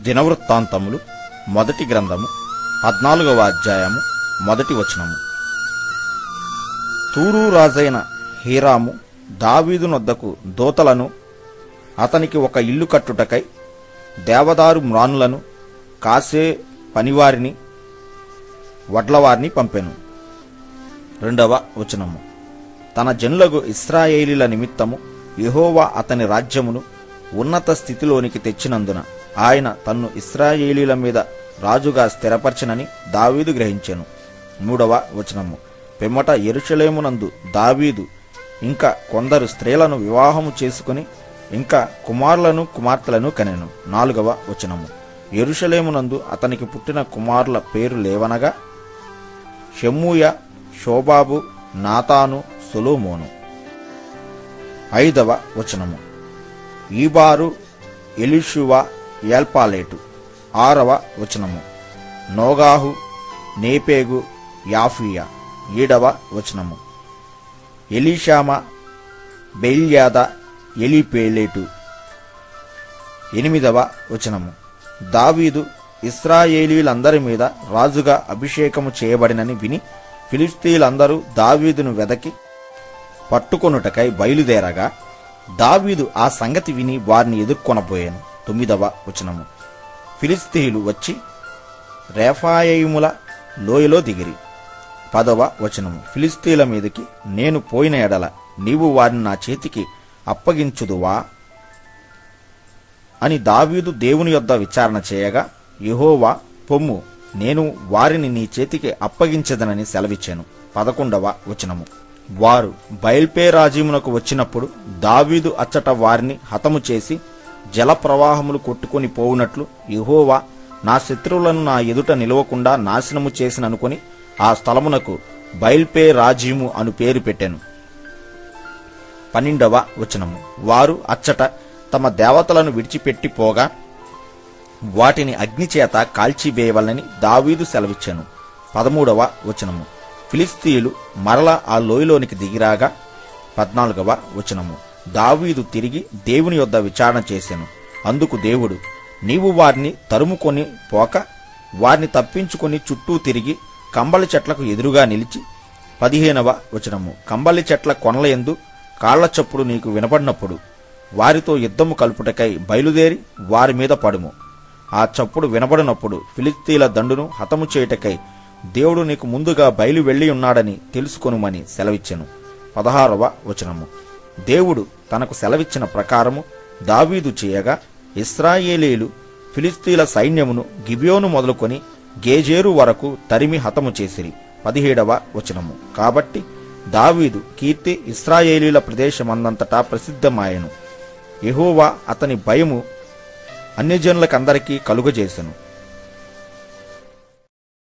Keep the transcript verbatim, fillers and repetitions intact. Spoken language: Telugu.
దినవృత్తాంతములు మొదటి గ్రంథము పద్నాలుగవ అధ్యాయము మొదటి వచనము. తూరు రాజైన హీరాము దావీదు నొద్దకు దూతలను అతనికి ఒక ఇల్లు కట్టుటకై దేవదారు మ్రానులను కాసే పనివారిని వడ్లవారిని పంపెను. రెండవ వచనము. తన జనులకు ఇశ్రాయేలీల నిమిత్తము యెహోవా అతని రాజ్యమును ఉన్నత స్థితిలోనికి తెచ్చినందున ఆయన తన్ను ఇశ్రాయేలీల మీద రాజుగా స్థిరపరచనని దావీదు గ్రహించెను. మూడవ వచనము. పిమ్మట యెరూషలేమునందు దావీదు ఇంకా కొందరు స్త్రీలను వివాహము చేసుకుని ఇంకా కుమారులను కుమార్తెలను కనెను. నాలుగవ వచనము. యెరూషలేమునందు అతనికి పుట్టిన కుమారుల పేరు లేవనగా షెమూయ, షోబాబు, నాతాను, సొలొమోను. ఐదవ వచనము. ఈబారు, ఎలీషువ, ఎల్పాలేటు. ఆరవ వచనము. నోగాహు, నేపేగు, యాఫియా. ఏడవ వచనము. ఎలీషామ, బెల్యాద, ఎలీపేలేటు. ఎనిమిదవ వచనము. దావీదు ఇశ్రాయేలీలందరి మీద రాజుగా అభిషేకము చేయబడినని విని ఫిలిష్తీయులందరూ దావీదును వెదకి పట్టుకొనుటకై బయలుదేరగా దావీదు ఆ సంగతి విని వారిని ఎదుర్కొనబోయాను. తొమ్మిదవ వచనము. ఫిలిష్తీయులు వచ్చి రెఫాయీముల లోయలో దిగిరి. పదవ వచనము. ఫిలిష్తీయుల మీదకి నేను పోయిన ఎడల నీవు వారిని నా చేతికి అప్పగించుదువా అని దావీదు దేవుని యొద్ద విచారణ చేయగా యెహోవా పొమ్ము, నేను వారిని నీ చేతికి అప్పగించదనని సెలవిచ్చాను. పదకొండవ వచనము. వారు బయల్పేరాజీమునకు వచ్చినప్పుడు దావీదు అచ్చట వారిని హతము చేసి జల ప్రవాహములు కొట్టుకుని పోవునట్లు యెహోవా నా శత్రువులను నా ఎదుట నిలవకుండా నాశనము చేసిననుకొని ఆ స్థలమునకు బయల్పేరాజీము అను పేరు పెట్టాను. పన్నెండవ వచనము. వారు అచ్చట తమ దేవతలను విడిచిపెట్టి పోగా వాటిని అగ్నిచేత కాల్చివేయవలని దావీదు సెలవిచ్చాను. పదమూడవ వచనము. ఫిలిష్తీయులు మరల ఆ లోయలోనికి దిగిరాగా. పద్నాలుగవ వచనము. దావీదు తిరిగి దేవుని యొద్ద విచారణ చేశాను. అందుకు దేవుడు, నీవు వారిని తరుముకొని పోక వారిని తప్పించుకొని చుట్టూ తిరిగి కంబళి చెట్లకు ఎదురుగా నిలిచి. పదిహేనవ వచనము. కంబళి చెట్ల కొనల యందు కాళ్ల చప్పుడు నీకు వినపడినప్పుడు వారితో యుద్ధము కలుపుటకై బయలుదేరి వారి మీద పడుము. ఆ చప్పుడు వినబడినప్పుడు ఫిలిష్తీయుల దండును హతము చేయుటకై దేవుడు నీకు ముందుగా బయలు వెళ్లి ఉన్నాడని తెలుసుకొనుమని సెలవిచ్చెను. పదహారవ వచనము. దేవుడు తనకు సెలవిచ్చిన ప్రకారము దావీదు చేయగా ఇశ్రాయేలీలు ఫిలిష్తీయుల సైన్యమును గిబియోను మొదలుకొని గేజేరు వరకు తరిమి హతము చేసిరి. పదిహేడవ వచనము. కాబట్టి దావీదు కీర్తి ఇశ్రాయేలీల ప్రదేశమందంతటా ప్రసిద్ధమాయెను. యెహోవా అతని భయము అన్యజనులకందరికీ కలుగజేసెను.